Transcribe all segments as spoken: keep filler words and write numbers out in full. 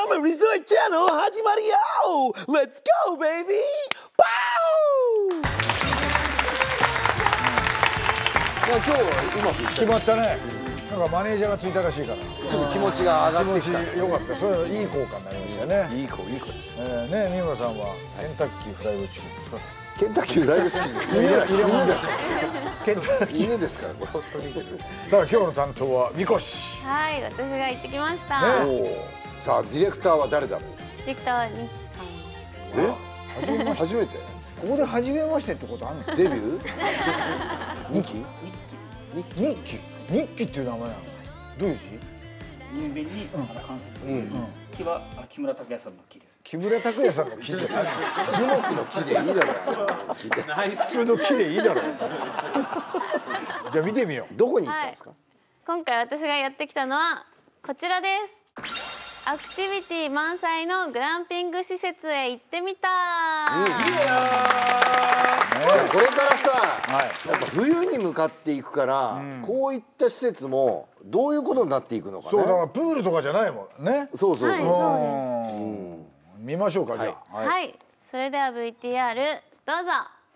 山リゾートチャンネル始まるよ。 Let's go baby! バー今日はうまくいった。 決まったね。なんかマネージャーがついたらしいからちょっと気持ちが上がってきた。 気持ちよかった。それはいい効果になりましたね。 いい子いい子です。 えー、ね三村さんはケンタッキーフライドチキンですか。 ケンタッキーフライドチキン犬だし犬だしケンタッキー犬ですから本当に。 さあ今日の担当はみこし。 はい、私が行ってきました。 ね、さあディレクターは誰だろう。 ディレクターはニッチさん。 え初めて。 ここで初めましてってことあんの。 デビューニキニッキニッキニッキっていう名前なの。どういう字。 人間に関する木は木村拓哉さんの木です。 木村拓哉さんの木じゃない。 樹木の木でいいだろう。 普通の木でいいだろう。じゃあ見てみよう。 どこに行ったんですか。 今回私がやってきたのはこちらです。アクティビティ満載のグランピング施設へ行ってみた。 うん、これからさ、はい、やっぱ冬に向かっていくから、うん、こういった施設もどういうことになっていくのかね。 そうだからプールとかじゃないもんね。 そうそうそう。はい、 そうです。 うん、 見ましょうか、じゃあ。はい、はい、それでは ブイティーアール どうぞ。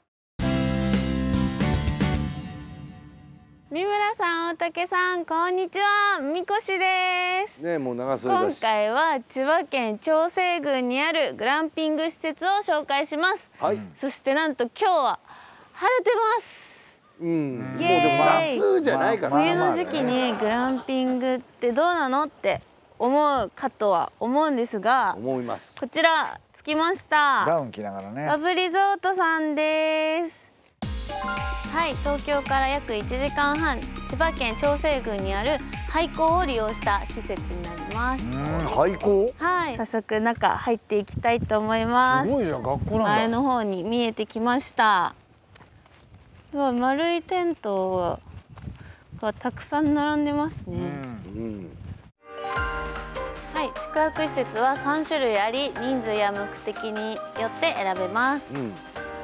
三村さん、大竹さん、こんにちは、みこしです。 ね、もう長袖だし。 今回は千葉県長生郡にあるグランピング施設を紹介します。はい。そしてなんと今日は晴れてます。うん。もうでも夏じゃないから。 冬の時期にグランピングってどうなのって思うかとは思うんですが。 思います。 こちら着きました。 ダウン着ながらね。 ラブリゾートさんです。はい、東京から約いちじかんはん、千葉県長生郡にある廃校を利用した施設になります。 廃校？ はい、早速中入っていきたいと思います。 すごいじゃん、学校なんだ。 前の方に見えてきました。すごい丸いテントがたくさん並んでますね。うん、はい、宿泊施設はさんしゅるいあり、人数や目的によって選べます。うん、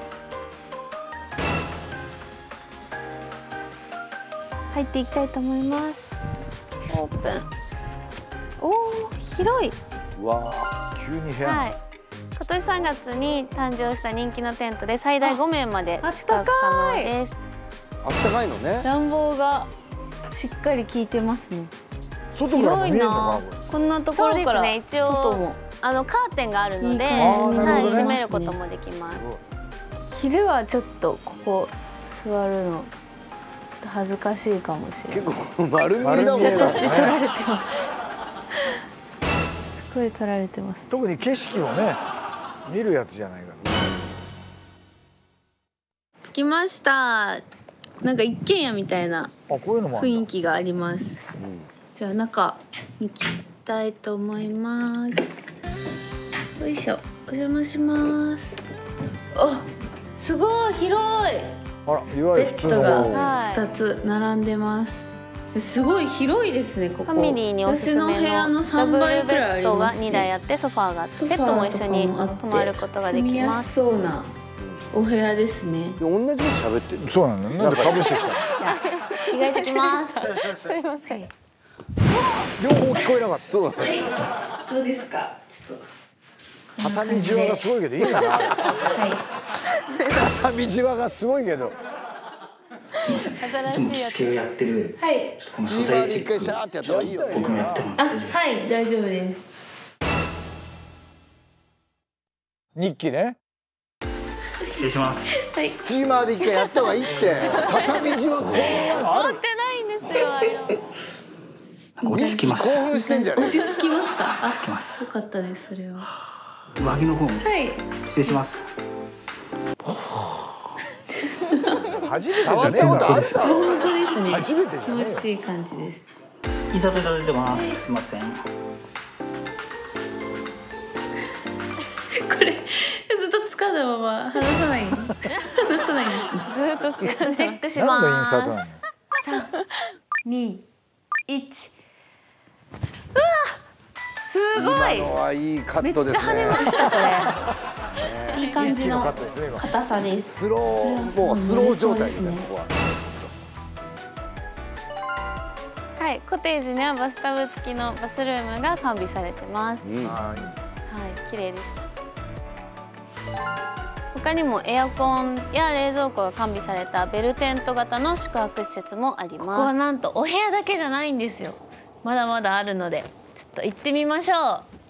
入っていきたいと思います。オープン。おお、広い。 わあ、 急に部屋。 はい。今年さんがつに誕生した人気のテントで最大ごめいまで宿泊可能です。 あったかいのね。 暖房がしっかり効いてますね。 外からも見えるのか。 こんなところから一応あのカーテンがあるので、はい、閉めることもできます。昼はちょっとここ座るの。恥ずかしいかもしれない。 結構丸見えだもんね。 撮られてます。すごい撮られてます。 特に景色をね、見るやつじゃないから。 着きました。なんか一軒家みたいな雰囲気があります。じゃあ中に行きたいと思います。よいしょ、お邪魔します。あ、すごい広い。 あら、いわゆる普通のベッドがふたつ並んでます。すごい広いですね、ここ。ファミリーにおすすめのダブルベッドがにだいあって、ソファーがあって、ペットも一緒に泊まることができます。そうなお部屋ですね。 同じこと喋ってる。 そうなんだ。なんでかぶしてきたの。 意外ときます。すいません。 両方聞こえなかった。 そう。はい。どうですか。ちょっと。 畳じわがすごいけどいいかな。はい。畳じわがすごいけど。 いつも着付けをやってる。はい。 スチーマーで一回シャーってやった方がいいよ。 僕もやっても。 あ、はい、大丈夫です。 日記ね。 失礼します。 はい。スチーマーで一回やった方がいいって。 畳じわこういうのある。 持ってないんですよ。 落ち着きます。 興奮してんじゃない。 落ち着きますか。 落ち着きます。 よかったです、それは。 上着の方も。はい。失礼します。 初めてじゃねえことあるだろ。 本当ですね。 初めて気持ちいい感じです。 いざといただいてます。すみません。これずっと掴んだまま離さない。離さないですね。ずっと掴んでチェックします。 何のインサートなの。 三、二、一。うわ。すごい。 今のはいいカットですね。 めっちゃ跳ねましたこれ。いい感じの硬さです。 スローもうスロー状態ですね。ここは。 ははい、コテージにはバスタブ付きのバスルームが完備されてます。 うんはい、綺麗でした。他にもエアコンや冷蔵庫が完備されたベルテント型の宿泊施設もあります。ここはなんとお部屋だけじゃないんですよ。まだまだあるのでちょっと行ってみましょう。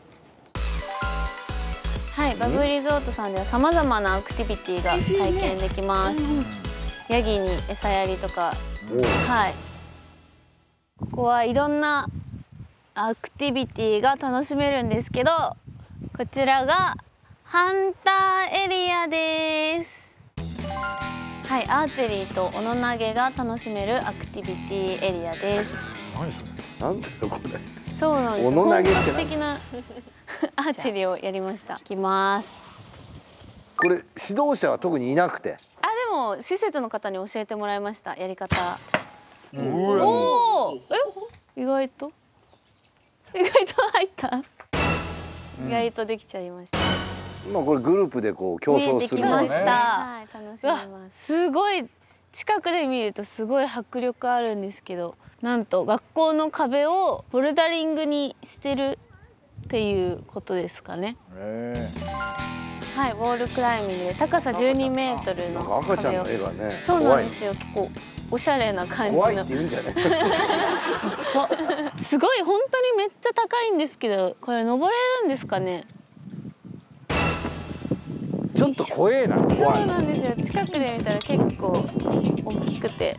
はい、バブリゾートさんではさまざまなアクティビティが体験できます。ヤギに餌やりとか、はい。ここはいろんなアクティビティが楽しめるんですけど、こちらがハンターエリアです。はい、アーチェリーと斧投げが楽しめるアクティビティエリアです。 何それ？ なんだよこれ。 そうなんです。 斧投げって本格的なアーチェリーをやりました。行きます。 これ指導者は特にいなくて。 あ、でも施設の方に教えてもらいました。やり方。おお、え、意外と意外と入った。意外とできちゃいました。 まあこれグループでこう競争するのね。はい、楽しめます。すごい近くで見るとすごい迫力あるんですけど、なんと学校の壁をボルダリングにしてるっていうことですかね。はい、ウォールクライミングで高さじゅうにメートルの壁を。 赤ちゃんの絵がね。 そうなんですよ。結構おしゃれな感じの。 怖いって言うんじゃない？ すごい本当にめっちゃ高いんですけど、これ登れるんですかね。 ちょっと怖えな。怖い。 そうなんですよ。近くで見たら結構大きくて。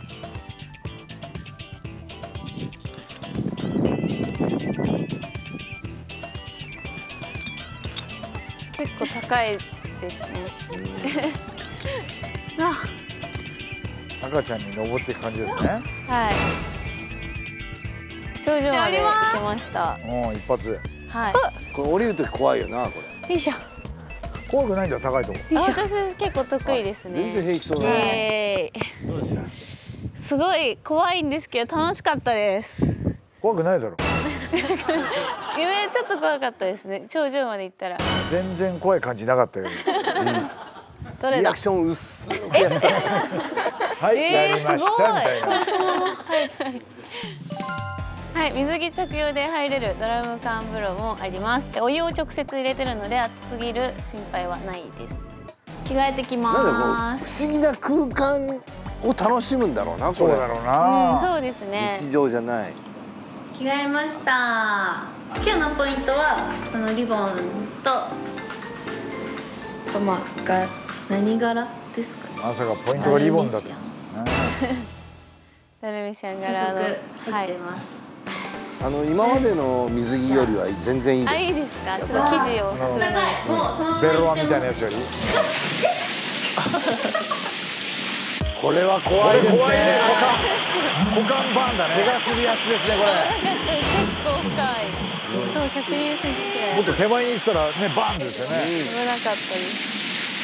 結構高いですね。あ、 赤ちゃんに登っていく感じですね。 はい。頂上まで行けました。 うん、一発。 はい。 これ降りるとき怖いよなこれ。 よいしょ。 怖くないんだ高いとこ。 私結構得意ですね。 全然平気そうだね。 すごい怖いんですけど楽しかったです。 怖くないだろ。 夢ちょっと怖かったですね。頂上まで行ったら。 全然怖い感じなかったよ。 どれだ。 リアクション薄い。 はい、やりましたみたいな。 はい、水着着用で入れるドラム缶風呂もあります。お湯を直接入れてるので熱すぎる心配はないです。着替えてきます。 不思議な空間を楽しむんだろうな。 そうだろうな。 うん、そうですね。 日常じゃない。 着替えました。今日のポイントはこのリボンと、とまあが何柄ですかね。 まさかポイントがリボンだと。 ダルメシャン柄の入ってます。 あの今までの水着よりは全然いいです。 あ、いいですか。ちょっと生地を普通に。 ベロアみたいなやつより。 これは怖いですね。 股間バーンだね。 怪我するやつですねこれ。 結構深い。そう、ひゃくにじゅっセンチくらい。 もっと手前に行ったらねバーンですよね。 危なかったです。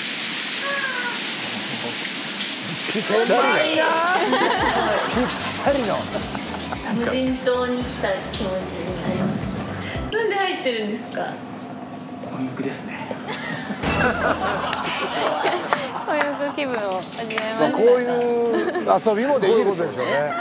ぴったりだ。ぴったりの。 無人島に来た気持ちになります。なんで入ってるんですか。 混浴ですね。 混浴気分を味わいました。 まあこういう遊びもできるですよね。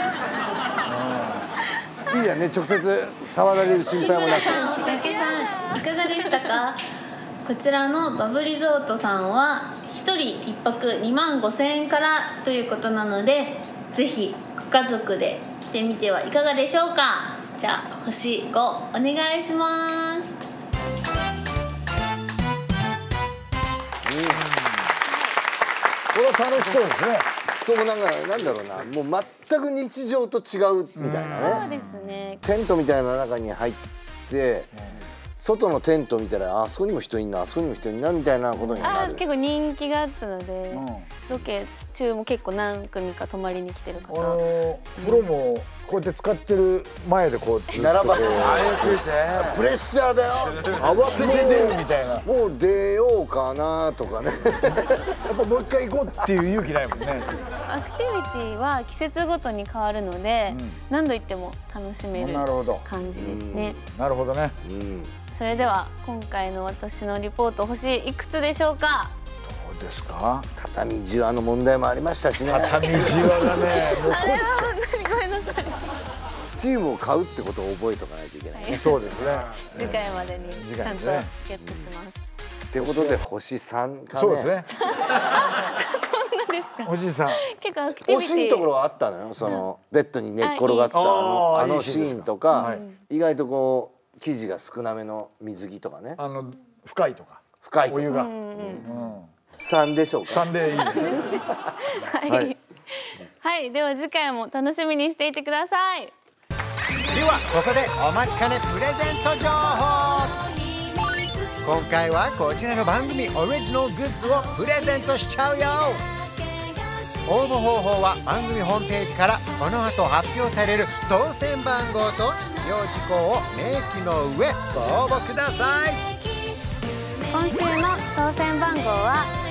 いいじゃんね、直接触られる心配もなく。 おたけさんいかがでしたか。こちらのバブリゾートさんはひとりいっぱくにまんごせんえんからということなので、ぜひご家族で来てみてはいかがでしょうか。じゃあ星ごお願いします。 これは楽しそうですね。 そうなんかなんだろうな、もう全く日常と違うみたいなね。 そうですね。 テントみたいな中に入って、外のテント見たらあそこにも人いんな、あそこにも人いんなみたいなことになる。 あ、結構人気があったので、うん、ロケ中も結構何組か泊まりに来てる方。 あの風呂もこうやって使ってる前でこう並ば早くしてプレッシャーだよ。 慌てて出るみたいな。 もう出ようかなとかね。 やっぱもう一回行こうっていう勇気ないもんね。 アクティビティは季節ごとに変わるので、うん、何度行っても楽しめる感じですね。 なるほどね。 うん、 それでは今回の私のリポート、星いくつでしょうか。 どうですか。 畳じわの問題もありましたしね。 畳じわがね、 あれは本当にごめんなさい。 チームを買うってことを覚えておかないといけない、ね、 そうですね。 次回までにちゃんとゲットします。 ってことで星三かね。 そうですね。 そんなですか。 星さん。 結構アクティビティ。 惜しいところはあったのよ。そのベッドに寝っ転がったあのあのシーンとか、意外とこう生地が少なめの水着とかね。 あの深いとか。 深いとか。 お湯が。 三でしょうか。 三でいいです。 はい。はい、では次回も楽しみにしていてください。 ではここでお待ちかねプレゼント情報。今回はこちらの番組オリジナルグッズをプレゼントしちゃうよ。応募方法は番組ホームページからこの後発表される当選番号と必要事項を明記の上ご応募ください。 今週の当選番号は